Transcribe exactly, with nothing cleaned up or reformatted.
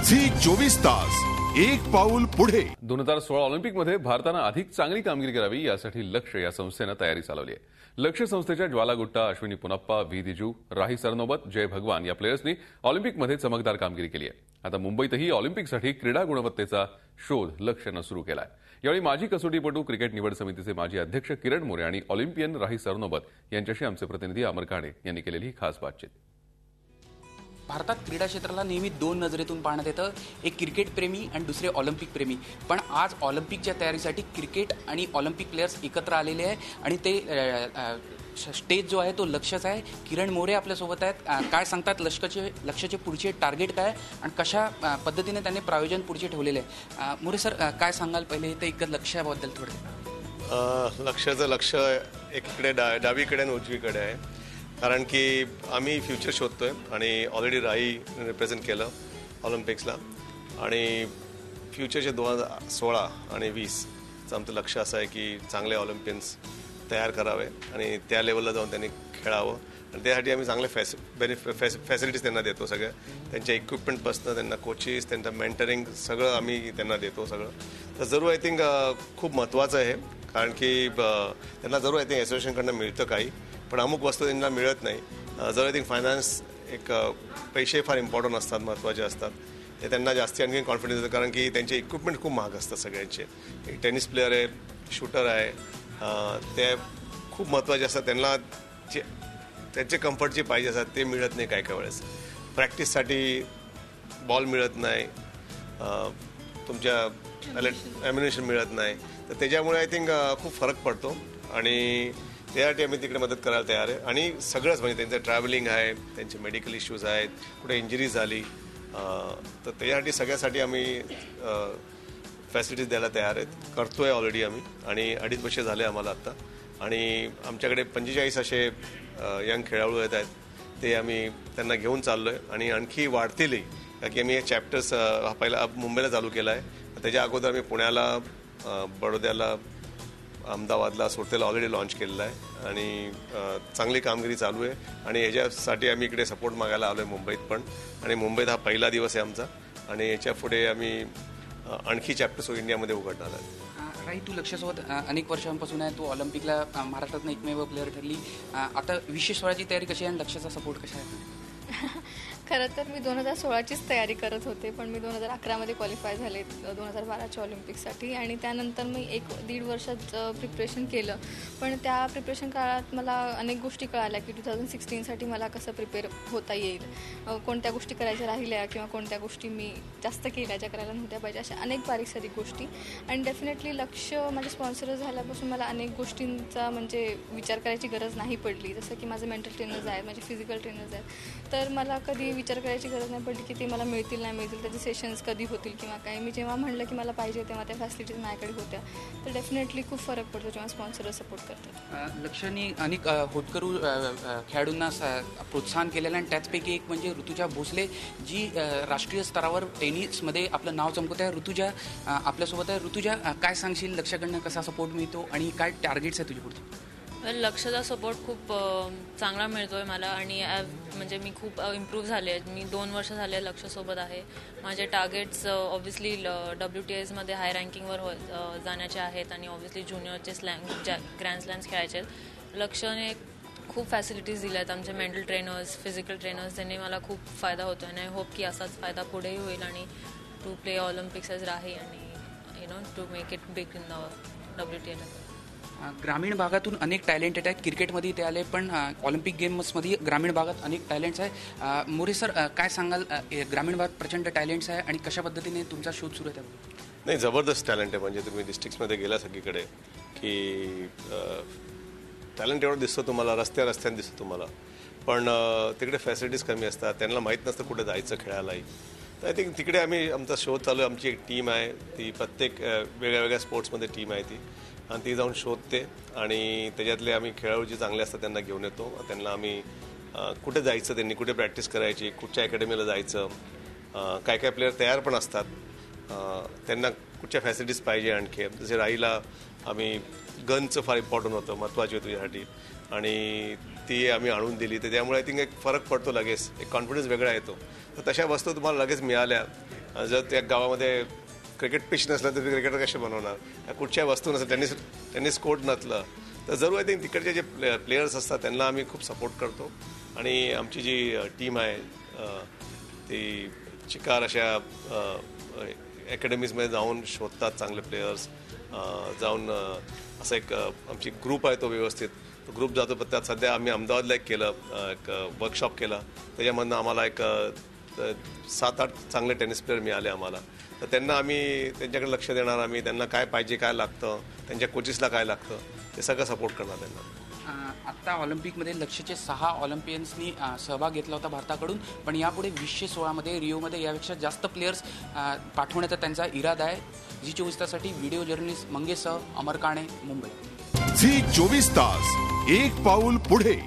Zee चोवीस तास एक पाऊल पुढे. दोन हजार सोळा ऑलिम्पिकमध्ये भारतानं अधिक चांगली कामगिरी करावी यासाठी लक्ष्य या संस्थेनं तयारी चालवली आहे. लक्ष्य संस्थेच्या ज्वाला गुट्टा, अश्विनी पुनप्पा, व्ही दिजू, राही सरनोबत, जय भगवान या प्लेयर्सनी ऑलिम्पिकमध्ये चमकदार कामगिरी केली आहे. आता मुंबईतही ऑलिम्पिकसाठी क्रीडा गुणवत्तेचा शोध लक्ष्यनं सुरू केला आहे. यावेळी माजी कसोटीपटू, क्रिकेट निवड समितीचे माजी अध्यक्ष किरण मोरे आणि ऑलिम्पियन राही सरनोबत यांच्याशी आमचे प्रतिनिधी अमर काणे यांनी केलेली ही खास बातचीत. भारतात क्रीडा क्षेत्राला नेहमी दोन नजरेतून पाहण्यात येतं, एक क्रिकेट प्रेमी आणि दुसरे ऑलिम्पिक प्रेमी. पण आज ऑलिम्पिकच्या तयारीसाठी क्रिकेट आणि ऑलिम्पिक प्लेयर्स एकत्र आलेले आहे आणि ते स्टेज जो आहे तो लक्ष्यच आहे. किरण मोरे आपल्यासोबत आहेत. काय सांगतात लक्ष्याचे लक्ष्याचे पुढचे टार्गेट काय आणि कशा पद्धतीने त्यांनी प्रायोजन पुढचे ठेवलेले आहे? मोरे सर, काय सांगाल पहिले ते एक लक्ष्याबद्दल थोडं? लक्ष्याचं लक्ष एकीकडे डा डावीकडे आणि उजवीकडे आहे, कारण की आम्ही फ्युचर शोधतोय आणि ऑलरेडी राही रिप्रेझेंट केलं ऑलिम्पिक्सला आणि फ्युचरचे दोन हजार सोळा आणि वीसचं आमचं लक्ष असं आहे की चांगले ऑलिम्पियन्स तयार करावे आणि त्या लेवलला जाऊन त्यांनी खेळावं. आणि त्यासाठी आम्ही चांगले फॅस बेनिफ फॅस फॅसिलिटीज त्यांना देतो. सगळ्या त्यांच्या इक्विपमेंटपासून त्यांना कोचेस, त्यांचं मेंटरिंग सगळं आम्ही त्यांना देतो सगळं. तर जरूर आय थिंक खूप महत्त्वाचं आहे, कारण की त्यांना जरूर आय थिंक असोसिएशनकडनं मिळतं काही, पण अमुक वस्तू त्यांना मिळत नाही. जर आय थिंक फायनान्स एक पैसे फार इम्पॉर्टंट असतात, महत्त्वाचे असतात. ते त्यांना जास्ती आणखी कॉन्फिडन्स येतं, कारण की त्यांचे इक्विपमेंट खूप महाग असतात सगळ्यांचे. एक टेनिस प्लेअर आहे, शूटर आहे, ते खूप महत्त्वाचे असतात. त्यांना जे त्यांचे कम्फर्ट जे पाहिजे असतात ते मिळत नाही काय काय वेळेस. प्रॅक्टिससाठी बॉल मिळत नाही, तुमच्या ॲम्युनिशन मिळत नाही. तर त्याच्यामुळे आय थिंक खूप फरक पडतो आणि त्यासाठी आम्ही तिकडे मदत करायला तयार आहे. आणि सगळंच म्हणजे त्यांचं ट्रॅव्हलिंग आहे, त्यांचे मेडिकल इश्यूज आहेत, कुठे इंजरी झाली तर त्याच्यासाठी सगळ्यासाठी आम्ही फॅसिलिटीज द्यायला तयार आहेत. करतो आहे ऑलरेडी आम्ही, आणि अडीच वर्ष झाले आम्हाला आत्ता. आणि आमच्याकडे पंचेचाळीस असे यंग खेळाडू येत आहेत, ते आम्ही त्यांना घेऊन चाललो आहे आणि आणखी वाढतीलही, कारण की आम्ही हे चॅप्टर्स हा पहिला मुंबईला चालू केला आहे. त्याच्या अगोदर आम्ही पुण्याला, बडोद्याला, अहमदाबादला, सुरतेला ऑलरेडी लॉन्च केलेला आहे आणि चांगली कामगिरी चालू आहे. आणि याच्यासाठी आम्ही इकडे सपोर्ट मागायला आलो आहे मुंबईत पण. आणि मुंबईत हा पहिला दिवस आहे आमचा आणि याच्या पुढे आम्ही आणखी चॅप्टर्स इंडियामध्ये उघडणार आहे. राही, तू लक्ष्यासोबत अनेक वर्षांपासून आहे, तू ऑलिम्पिकला महाराष्ट्रातनं एकमेव प्लेअर ठरली. आता विशेष सोळाची तयारी कशी आहे आणि लक्ष्याचा सपोर्ट कसा आहे? खरं तर मी दोन हजार सोळाचीच तयारी करत होते, पण मी दोन हजार अकरामध्ये क्वालिफाय झाले दोन हजार बाराच्या ऑलिम्पिकसाठी. आणि त्यानंतर मी एक दीड वर्षात प्रिपरेशन केलं. पण त्या प्रिपरेशन काळात मला अनेक गोष्टी कळाल्या की टू थाउजंड सिक्स्टीनसाठी मला कसं प्रिपेअर होता येईल, कोणत्या गोष्टी करायच्या राहिल्या किंवा कोणत्या गोष्टी मी जास्त केल्या ज्या करायला नव्हत्या पाहिजे, अशा अनेक बारीक सारीक गोष्टी. आणि डेफिनेटली लक्ष माझे स्पॉन्सर झाल्यापासून मला अनेक गोष्टींचा म्हणजे विचार करायची गरज नाही पडली. जसं की माझे मेंटल ट्रेनर्स आहेत, माझे फिजिकल ट्रेनर्स आहेत, तर मला कधी विचार करायची गरज नाही पडली की ते मला मिळतील नाही मिळतील, त्याचे सेशन्स कधी होतील किंवा काय. मी जेव्हा म्हणलं की मला पाहिजे तेव्हा त्या फॅसिलिटीज माझ्याकडे होत्या. तर डेफिनेटली खूप फरक पडतो जेव्हा स्पॉन्सर सपोर्ट करतात. लक्ष्याने अनेक होतकरू खेळाडूंना प्रोत्साहन केलेलं आणि त्याचपैकी एक म्हणजे ऋतुजा भोसले, जी राष्ट्रीय स्तरावर टेनिसमध्ये आपलं नाव चमकत आहे. ऋतुजा आपल्यासोबत आहे. ऋतुजा, काय सांगशील लक्ष्याकडनं कसा सपोर्ट मिळतो आणि काय टार्गेट्स आहे तुझे पुढचे? लक्ष्याचा सपोर्ट खूप चांगला मिळतो आहे मला आणि म्हणजे मी खूप इम्प्रूव्ह झाले आहे. मी दोन वर्ष झाले लक्ष्यासोबत आहे. माझे टार्गेट्स ऑब्व्हियसली डब्ल्यू टी एसमध्ये हाय रँकिंगवर हो जाण्याचे आहेत आणि ऑब्व्हियसली ज्युनियरचे स्लॅम ज्या ग्रँड स्लॅम्स खेळायचे आहेत. लक्ष्याने खूप फॅसिलिटीज दिल्या आहेत. आमचे मेंटल ट्रेनर्स, फिजिकल ट्रेनर्स, त्यांनी मला खूप फायदा होतो आणि आय होप की असाच फायदा पुढेही होईल आणि to play Olympics as Rahi आणि you know to make it big in the W T L. ग्रामीण भागातून अनेक टॅलेंट आहेत. क्रिकेटमध्ये ते आले, पण ऑलिम्पिक गेम्समध्ये ग्रामीण भागात अनेक टॅलेंट्स आहे. मोरे सर, काय सांगाल? ग्रामीण भागात प्रचंड टॅलेंट्स आहे आणि कशा पद्धतीने तुमचा शोध सुरू आहे? नाही, जबरदस्त टॅलेंट आहे. म्हणजे तुम्ही डिस्ट्रिक्ट्समध्ये गेला सगळीकडे की टॅलेंट एवढं दिसतं तुम्हाला, रस्त्या रस्त्याने दिसतं तुम्हाला, पण तिकडे फॅसिलिटीज कमी असतात. त्यांना माहीत नसतं कुठे जायचं खेळायलाही. तर आय थिंक तिकडे आम्ही आमचा शोध चालू आहे. आमची एक टीम आहे, ती प्रत्येक वेगळ्या वेगळ्या स्पोर्ट्समध्ये टीम आहे ती, आणि ती जाऊन शोधते आणि त्याच्यातले आम्ही खेळाडू जे चांगले असतात त्यांना घेऊन येतो. त्यांना आम्ही कुठे जायचं, त्यांनी कुठे प्रॅक्टिस करायची, कुठच्या अकॅडमीला जायचं, काय काय प्लेअर तयार पण असतात, त्यांना कुठच्या फॅसिलिटीज पाहिजे आणखी. जसे राहीला आम्ही गनचं फार इम्पॉर्टंट होतं, महत्त्वाची होती तुझ्यासाठी, आणि ती आम्ही आणून दिली. तर त्यामुळे आय थिंक एक फरक पडतो, लगेच एक कॉन्फिडन्स वेगळा येतो. तर तशा वस्तू तुम्हाला लगेच मिळाल्या जर त्या गावामध्ये क्रिकेट पिच नसलं तर क्रिकेटर कसे बनवणार, कुठच्या वस्तू नसलं, टेनिस टेनिस कोर्ट नसलं तर जरूर आय थिंक तिकडचे जे प्ले प्लेयर्स असतात त्यांना आम्ही खूप सपोर्ट करतो. आणि आमची जी टीम आहे ती चिकार अशा अकॅडमीजमध्ये जाऊन शोधतात चांगले प्लेयर्स, जाऊन असं एक आमची ग्रुप आहे तो व्यवस्थित तो ग्रुप जातो. पण त्यात सध्या आम्ही अहमदाबादला एक केलं, एक वर्कशॉप केला, त्याच्यामधनं आम्हाला एक सात आठ चांगले टेनिस प्लेयर मिळाले आम्हाला. तर त्यांना आम्ही त्यांच्याकडे लक्ष देणार, आम्ही त्यांना काय पाहिजे, काय लागतं, त्यांच्या कोचेसला काय लागतं ते सगळं सपोर्ट करणार त्यांना. आत्ता ऑलिम्पिकमध्ये लक्ष्यचे सहा ऑलिम्पियन्सनी सहभाग घेतला होता भारताकडून, पण यापुढे वीसशे सोळामध्ये रिओमध्ये यापेक्षा जास्त प्लेयर्स पाठवण्याचा त्यांचा इरादा आहे. जी चोवीस ताससाठी व्हिडिओ जर्नलिस्ट मंगेशसह अमर काणे, मुंबई. झी चोवीस तास एक पाऊल पुढे.